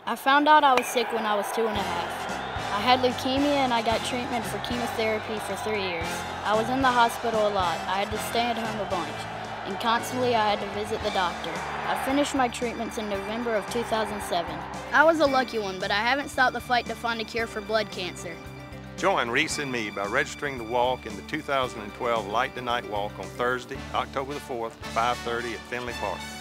I found out I was sick when I was 2.5. I had leukemia and I got treatment for chemotherapy for 3 years. I was in the hospital a lot. I had to stay at home a bunch, and constantly I had to visit the doctor. I finished my treatments in November of 2007. I was a lucky one, but I haven't stopped the fight to find a cure for blood cancer. Join Reese and me by registering to walk in the 2012 Light the Night Walk on Thursday, October the 4th, 5:30 at Finley Park.